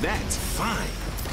That's fine.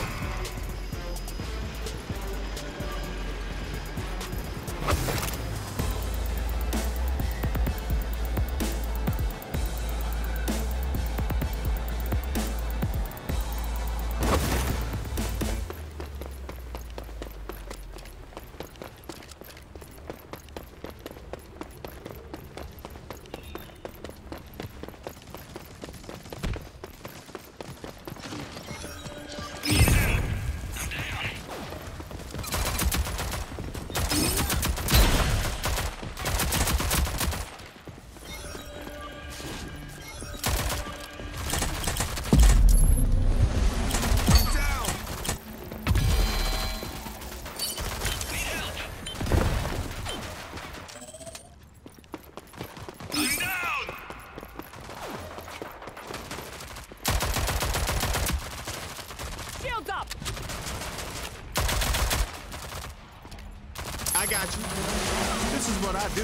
I got you. This is what I do.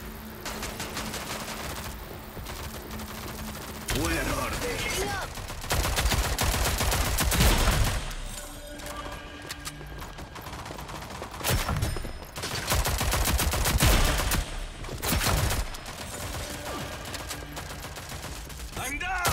Where are they? I'm down!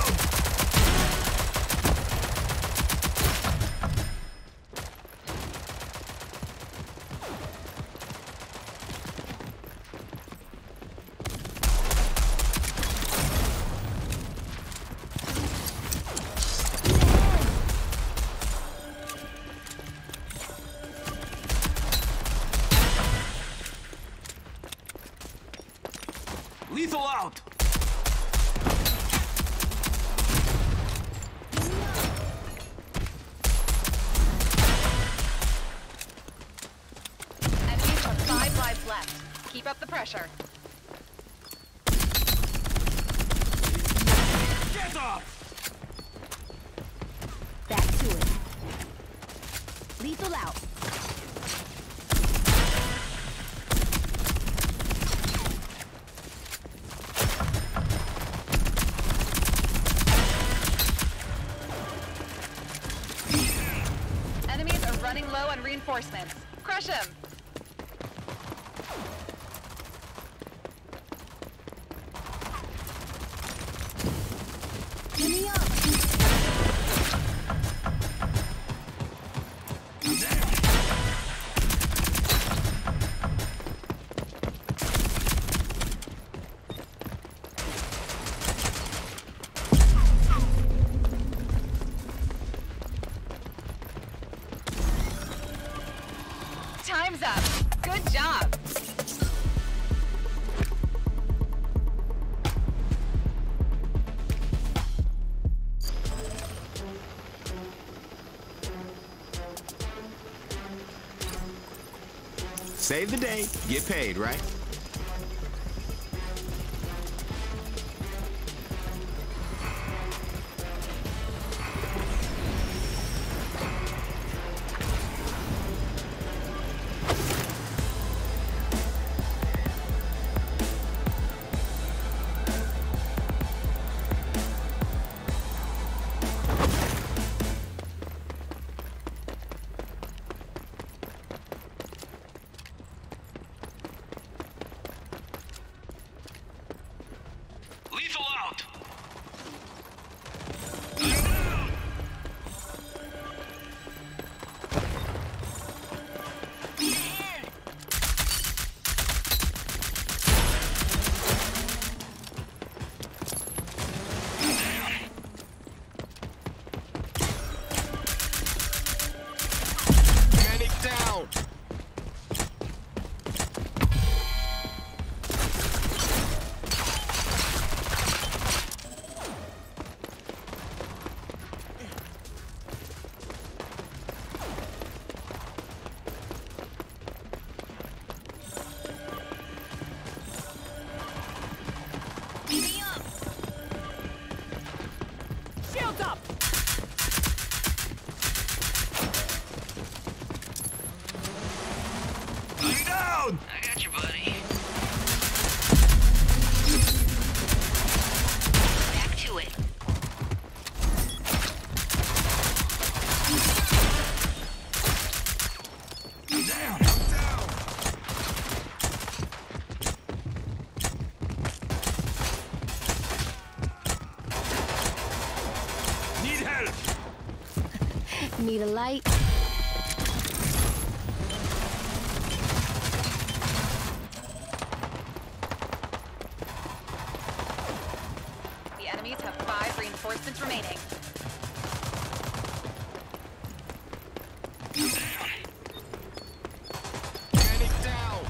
Lethal out! Enemies have 5 lives left. Keep up the pressure. Get up! Back to it. Lethal out. Enemies are running low on reinforcements. Crush them! Give me up. Time's up. Good job. Save the day, get paid, right? Lethal out! Medic down! Shields up. I'm down! I got you, buddy. Back to it. Need a light? The enemies have 5 reinforcements remaining. Panic down.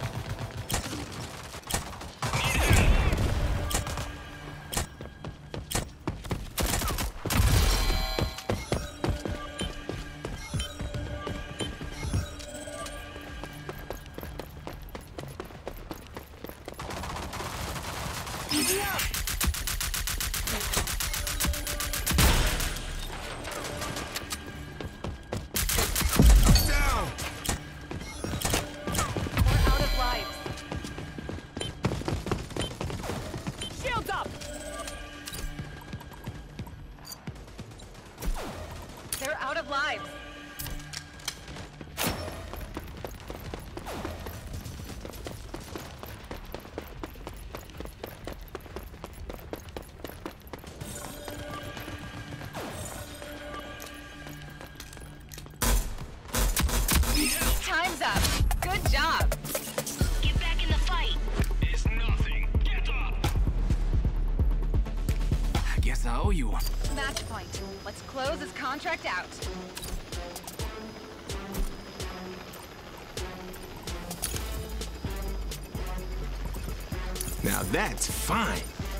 Easy up! Down. We're out of lives. Shields up! They're out of lives. Time's up. Good job. Get back in the fight! It's nothing. Get up. I guess I owe you one. Match point. Let's close this contract out. Now that's fine.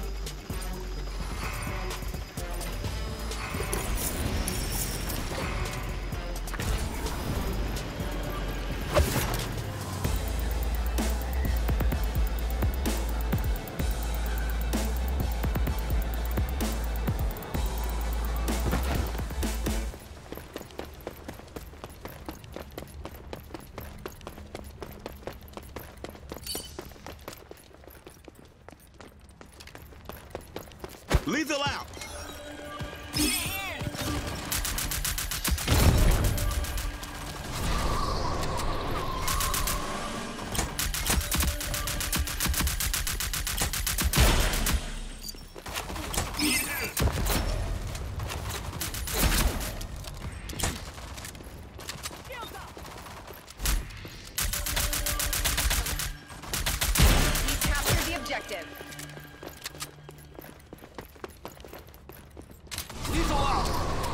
Lethal out. We've captured the objective. Lethal out.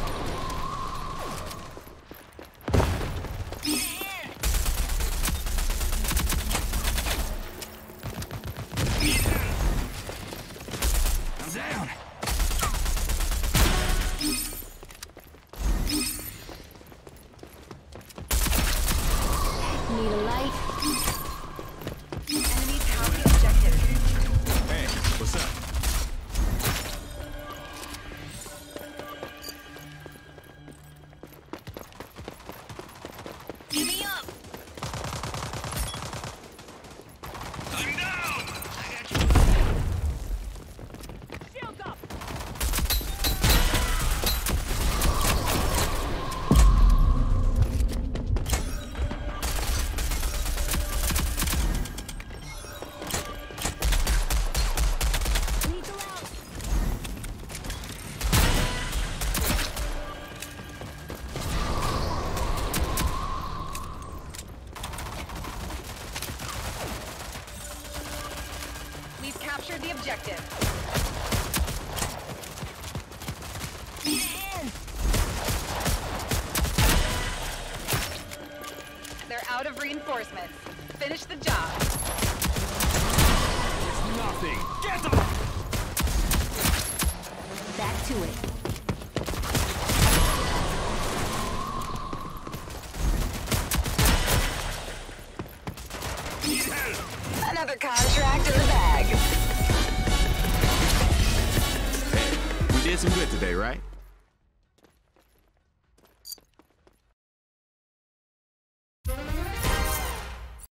I'm down. Need a light? Enemies have the objective. Hey, what's up? Give me up! I'm down. Shields up! Lethal out! We've captured the objective. They're out of reinforcements. Finish the job. It's nothing. Get up. Back to it. Another contract in the bag. We did some good today, right?